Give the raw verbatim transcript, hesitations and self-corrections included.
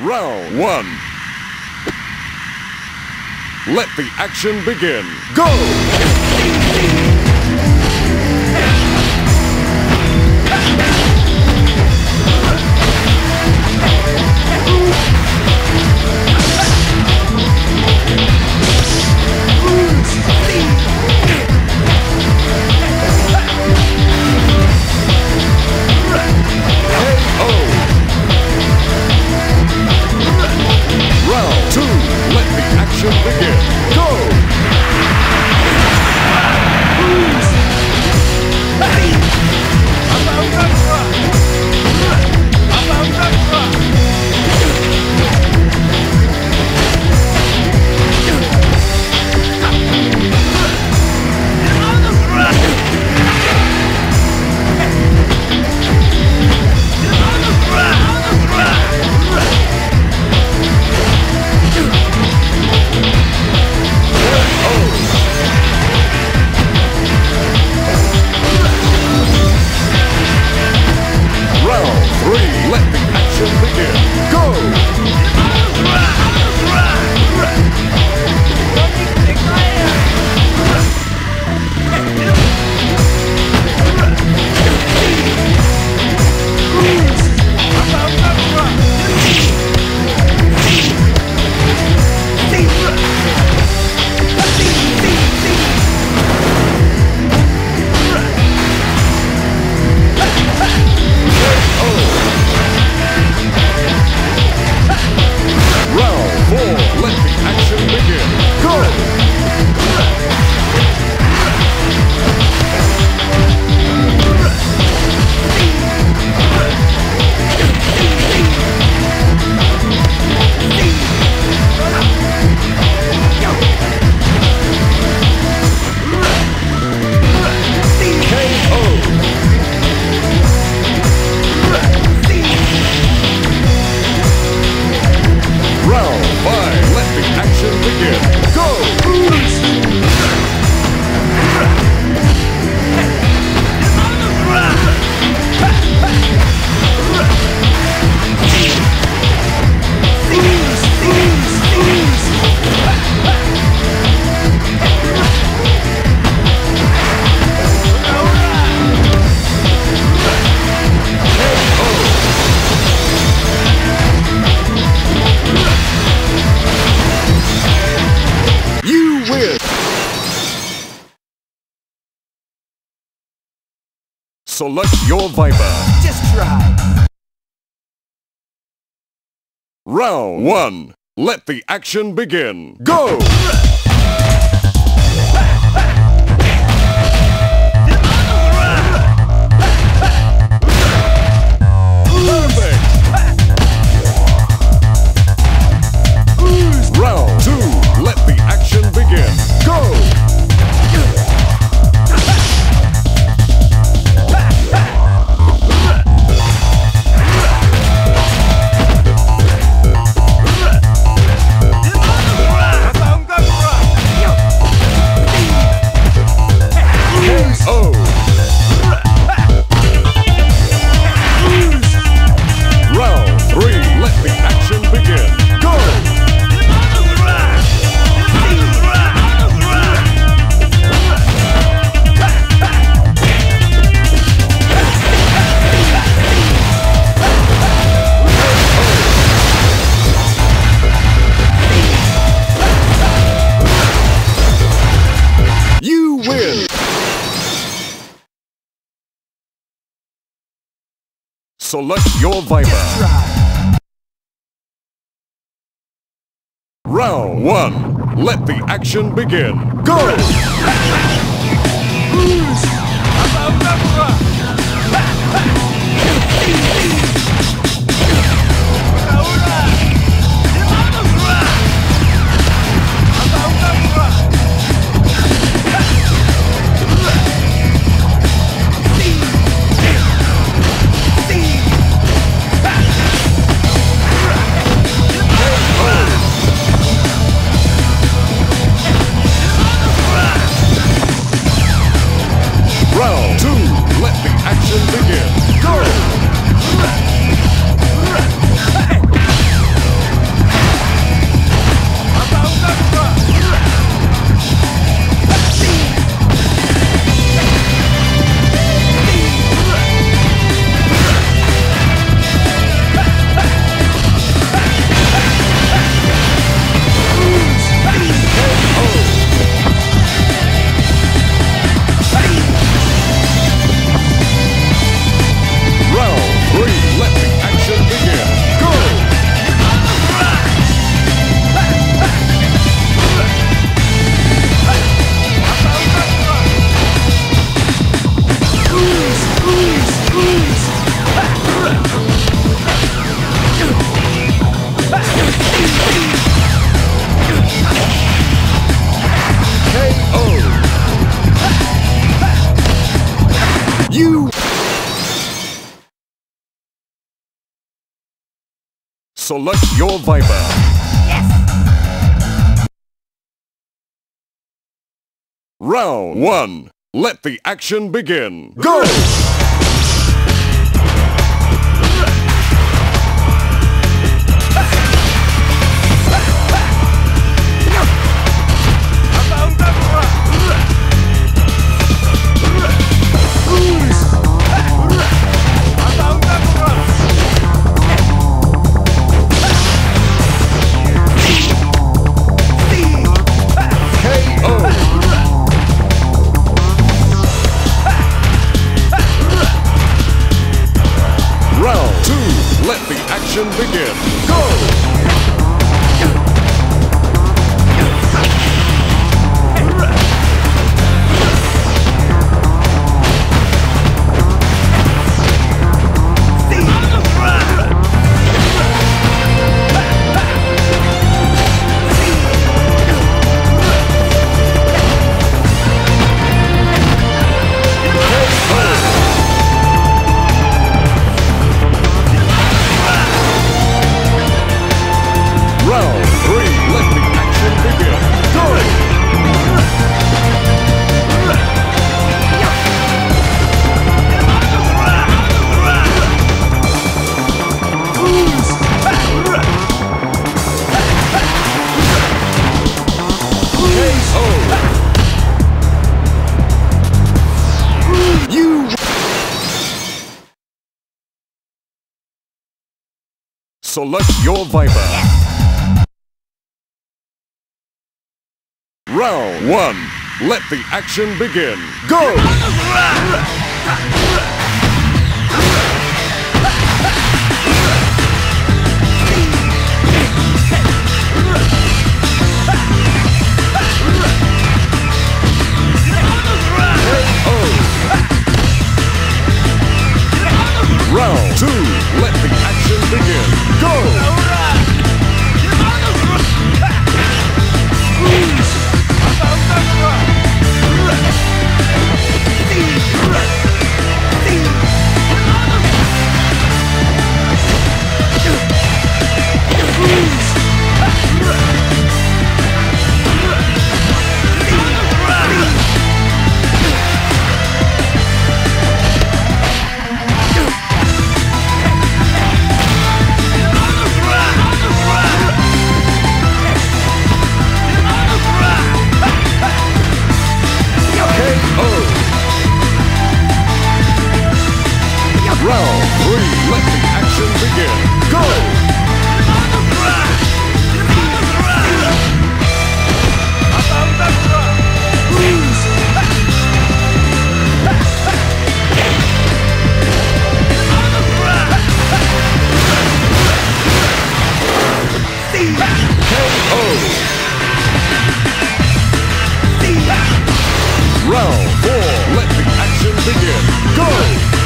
Round one. Let the action begin. Go! Round two, let the action begin. Go! Select your Viper. Just try. Round one. Let the action begin. Go! Round two. Let the action begin. Go! Select your Viper. Round one. Let the action begin. Go! Round two. Select your Viper. Yes! Round one. Let the action begin. Go! Let the action begin. Go! Round three, let the action begin. Go! You select your Viper. Round one. Let the action begin. Go! Round two. Let the action begin. Go! Round three, let the action begin. Go! Round four, let the action begin. Go!